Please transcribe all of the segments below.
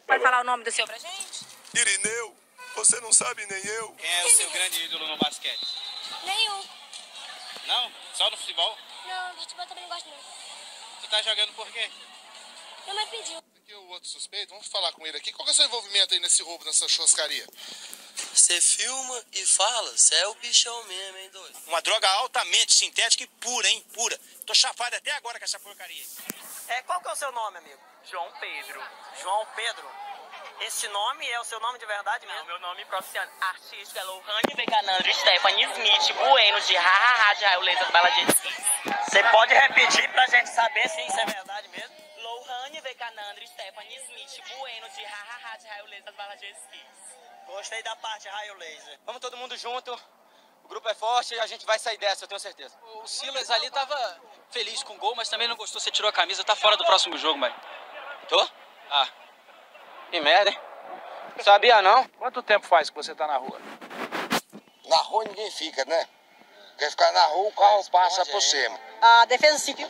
Vai falar o nome do seu pra gente? Irineu, você não sabe nem eu. Quem é o seu grande ídolo no basquete? Nenhum. Não? Só no futebol? Não, no futebol também não gosto não. Tu tá jogando por quê? Minha mãe pediu. Aqui é o outro suspeito, vamos falar com ele aqui. Qual que é o seu envolvimento aí nesse roubo, nessa churrascaria? Você filma e fala, você é o bichão mesmo, hein, doido? Uma droga altamente sintética e pura, hein? Pura. Tô chapado até agora com essa porcaria. Qual que é o seu nome, amigo? João Pedro. João Pedro. Esse nome é o seu nome de verdade mesmo? Não, meu nome profissional artístico é Lohane Veganandro Stephanie Smith Bueno de Hahaha de Raio Laser Bala de Esquis. Você pode repetir pra gente saber se isso é verdade mesmo? Lohane Veganandro Stephanie Smith Bueno de Hahaha de Raio Laser Bala de Esquis. Gostei da parte raio laser. Vamos todo mundo junto. O grupo é forte e a gente vai sair dessa, eu tenho certeza. O Silas ali tava feliz com o gol, mas também não gostou. Você tirou a camisa, tá fora do próximo jogo, mano. Tô? Ah. Que merda, hein? Sabia não? Quanto tempo faz que você tá na rua? Na rua ninguém fica, né? Quer ficar na rua, o carro passa por cima. A defesa civil.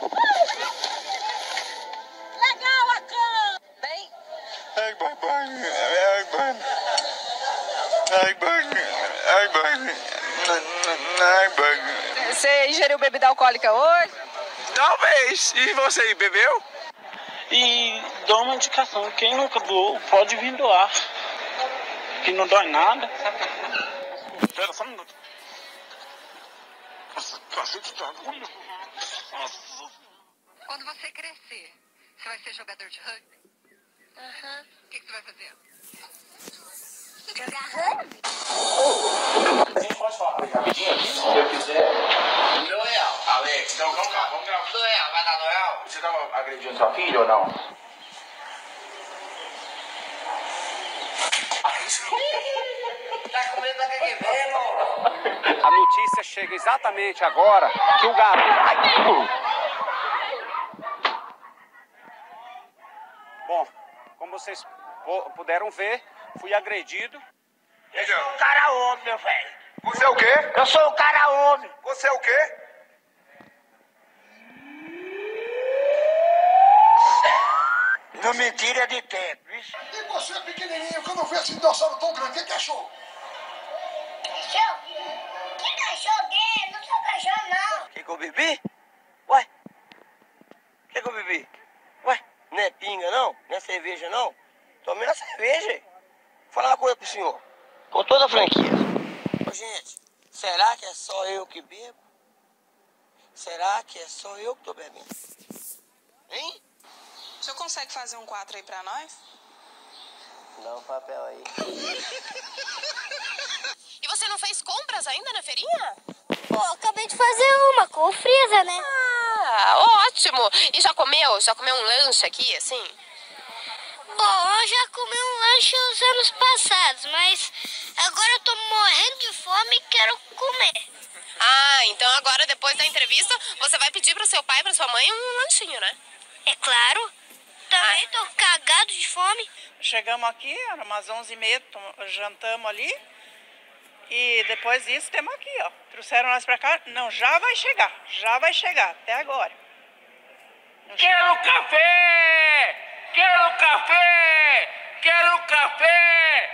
Legal, Acan! Bem, Você ingeriu bebida alcoólica hoje? Talvez. E você, bebeu? E dou uma indicação, quem nunca doou pode vir doar. Que não dói nada. Espera só um minuto. Quando você crescer, você vai ser jogador de rugby? Aham. O que você vai fazer? Jogar rugby? A gente pode falar rapidinho aqui, se eu quiser. Noel. Alex, então vamos cá, vamos gravar. Noel, vai dar Noel? Você tava agredindo sua filha ou não? Tá com medo da caguebelo? A notícia chega exatamente agora que o garoto... Bom, como vocês puderam ver, fui agredido. Eu sou um cara homem, meu velho. Você é o quê? Eu sou um cara homem. Você é o quê? Não mentira é de tempo, viu? E você, pequenininho, que eu não vi esse dinossauro tão grande, o que achou? Cachorro? Que cachorro é? Não sou cachorro, não. Que eu bebi? Ué? Que eu bebi? Ué? Não é pinga, não? Não é cerveja, não? Tomei uma cerveja. Vou falar uma coisa pro senhor. Com toda a franquia. Ô, gente, será que é só eu que bebo? Será que é só eu que tô bebendo? Hein? O senhor consegue fazer um 4 aí pra nós? Dá um papel aí. E você não fez compras ainda na feirinha? Pô, acabei de fazer uma com o Freeza, né? Ah, ótimo! E já comeu? Já comeu um lanche aqui, assim? Bom, eu já comi um lanche os anos passados, mas agora eu tô morrendo de fome e quero comer. Ah, então agora, depois da entrevista, você vai pedir pro seu pai e pra sua mãe um lanchinho, né? É claro. Também tô cagado de fome. Chegamos aqui, era umas 11h30, jantamos ali. E depois disso, temos aqui, ó. Trouxeram nós pra cá. Não, já vai chegar, até agora. Quero café! Quero café! Quero café!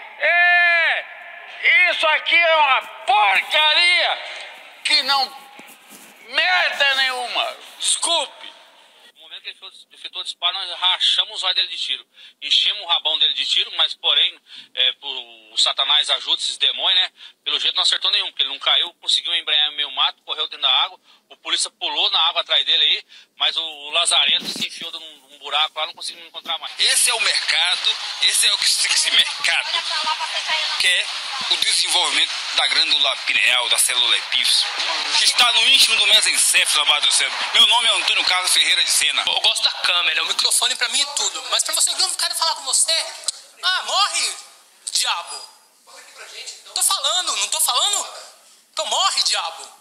Isso aqui é uma porcaria que não... merda nenhuma! Desculpe! No momento que ele efetuou o disparo, nós rachamos o olho dele de tiro. Enchemos o rabão dele de tiro, mas porém, o Satanás ajuda esses demônios, né? Pelo jeito não acertou nenhum, porque ele não caiu, conseguiu embrenhar no meio mato, correu dentro da água. O polícia pulou na água atrás dele aí, mas o Lazarento se enfiou num buraco lá, não conseguimos encontrar mais. Esse é o mercado, esse é o que esse mercado quer, o desenvolvimento da glândula pineal, da célula epífise, que está no íntimo do mesencéfalo, amado do cérebro. Meu nome é Antônio Carlos Ferreira de Sena. Eu gosto da câmera, o microfone pra mim é tudo. Mas pra você, eu não quero falar com você. Ah, morre, diabo. Fala aqui pra gente, então. Tô falando, não tô falando? Então morre, diabo.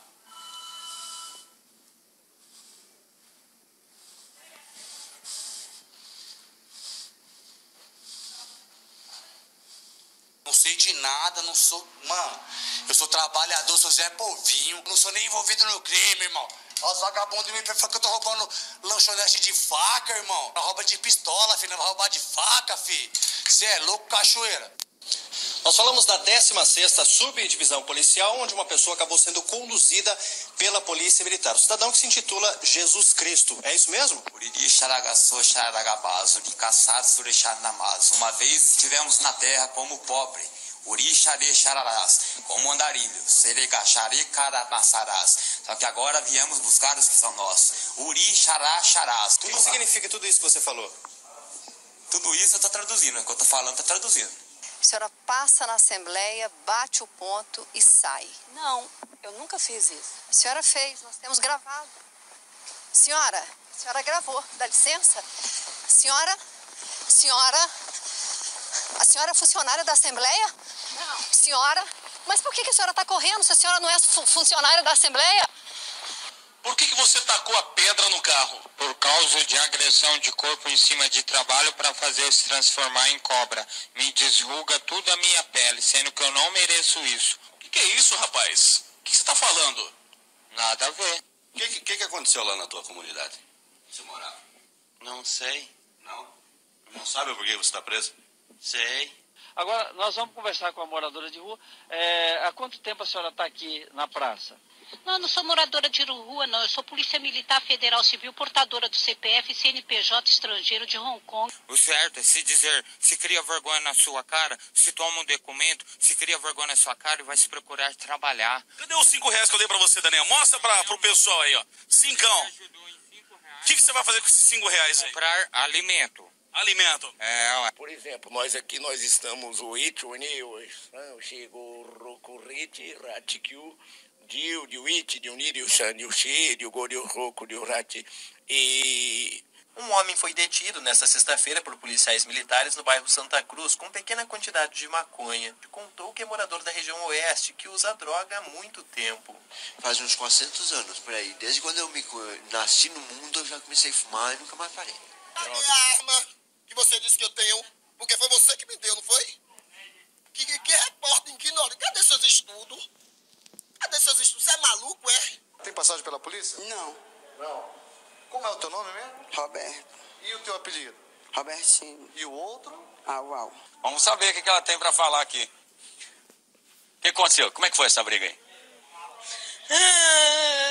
Não sei de nada, não sou... Mano, eu sou trabalhador, sou Zé Povinho. Não sou nem envolvido no crime, irmão. Ó, os vagabundos me falam que eu tô roubando lanchonete de faca, irmão. Rouba de pistola, filho. Não vai roubar de faca, filho. Você é louco, cachoeira. Nós falamos da 16ª Subdivisão Policial, onde uma pessoa acabou sendo conduzida pela Polícia Militar. O cidadão que se intitula Jesus Cristo. É isso mesmo? Uma vez estivemos na terra como pobre. Como andarilhos. Só que agora viemos buscar os que são nossos. O que significa tudo isso que você falou? Tudo isso eu tô traduzindo. O que eu tô falando, tô traduzindo. A senhora passa na Assembleia, bate o ponto e sai. Não, eu nunca fiz isso. A senhora fez, nós temos gravado. Senhora, a senhora gravou, dá licença? A senhora é funcionária da Assembleia? Não. Senhora, mas por que a senhora está correndo se a senhora não é funcionária da Assembleia? Por que você tacou a pedra no carro? Por causa de agressão de corpo em cima de trabalho para fazer se transformar em cobra. Me desruga toda a minha pele, sendo que eu não mereço isso. O que é isso, rapaz? O que você está falando? Nada a ver. O que aconteceu lá na tua comunidade? Você morava? Não sei. Não? Não sabe por que você está preso? Sei. Agora, nós vamos conversar com a moradora de rua. Há quanto tempo a senhora está aqui na praça? Não, eu não sou moradora de rua, não. Eu sou Polícia Militar Federal Civil, portadora do CPF e CNPJ estrangeiro de Hong Kong. O certo é se dizer, se cria vergonha na sua cara, se toma um documento, se cria vergonha na sua cara e vai se procurar trabalhar. Cadê os R$5 que eu dei pra você, Daniel? Mostra pro pessoal aí, ó. Cincão. O que você vai fazer com esses R$5 aí? Comprar alimento. Alimento. Por exemplo, nós estamos o chegou Rocorrete, Ratiquiu, Dio, Diuit, Diunirio, Sandiuxi, Diogorio, Roco, Diurati e... Um homem foi detido nesta sexta-feira por policiais militares no bairro Santa Cruz com pequena quantidade de maconha. Contou que é morador da região oeste, que usa droga há muito tempo. Faz uns 400 anos, por aí. Desde quando eu nasci no mundo, eu já comecei a fumar e nunca mais parei. A minha arma que você disse que eu tenho, porque foi você que me deu, não foi? Que repórter ignorante. Cadê seus estudos? Cadê seus estudos? Você é maluco, é? Tem passagem pela polícia? Não. Não. Como é o teu nome mesmo? Roberto. E o teu apelido? Robertinho. E o outro? Uau. Vamos saber o que ela tem para falar aqui. O que aconteceu? Como é que foi essa briga aí?